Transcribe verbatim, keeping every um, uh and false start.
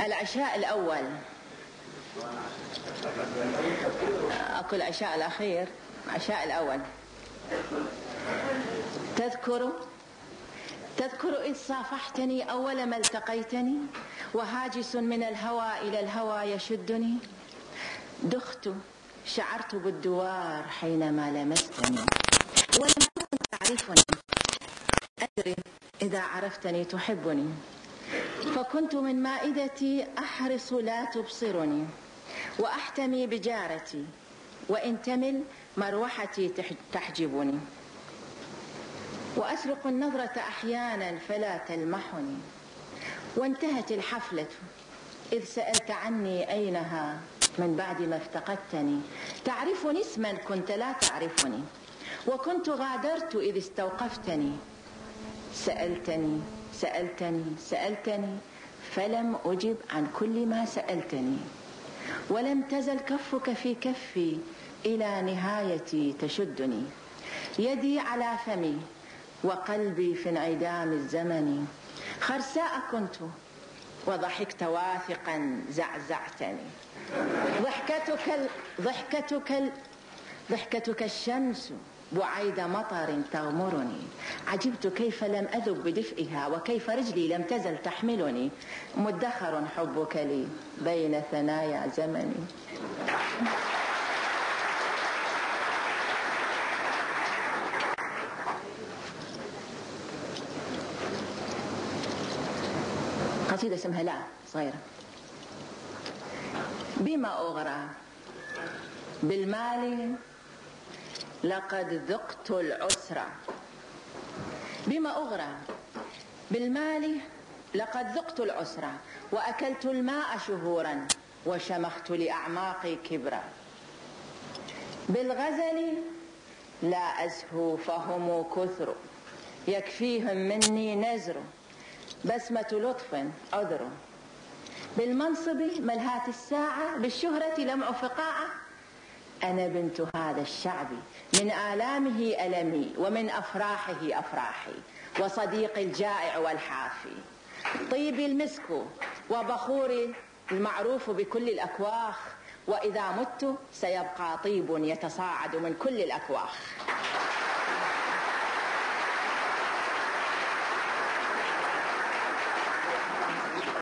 العشاء الأول، أكو العشاء الأخير، العشاء الأول. تذكر تذكر إذ صافحتني أول ما التقيتني، وهاجس من الهوى إلى الهوى يشدني. دخت شعرت بالدوار حينما لمستني، ولم تكن تعرفني، أدري إذا عرفتني تحبني. فكنت من مائدتي أحرص لا تبصرني، وأحتمي بجارتي، وإن تمل مروحتي تحجبني. وأسرق النظرة أحيانا فلا تلمحني. وانتهت الحفلة إذ سألت عني أينها من بعد ما افتقدتني. تعرفني اسما كنت لا تعرفني، وكنت غادرت إذ استوقفتني. سألتني سألتني سألتني فلم أجب عن كل ما سألتني، ولم تزل كفك في كفي إلى نهايتي تشدني. يدي على فمي وقلبي في انعدام الزمن. خرساء كنت وضحكت واثقا زعزعتني. ضحكتك ال... ضحكتك ال... ضحكتك الشمس بعيد مطر تغمرني. عجبت كيف لم أذب بدفئها، وكيف رجلي لم تزل تحملني. مدخر حبك لي بين ثنايا زمني. قصيدة اسمها لا صغيرة. بما أغرى بالمال لقد ذقت العسرة. بما أغرى بالمال لقد ذقت العسرة، وأكلت الماء شهورا، وشمخت لأعماقي كبرا. بالغزل لا أزهو فهم كثر، يكفيهم مني نزر، بسمة لطف عذر. بالمنصب ملهات الساعة، بالشهرة لمع فقاعة. أنا بنت هذا الشعب، من آلامه ألمي، ومن أفراحه أفراحي، وصديقي الجائع والحافي. طيبي المسك وبخوري المعروف بكل الأكواخ، وإذا مت سيبقى طيب يتصاعد من كل الأكواخ.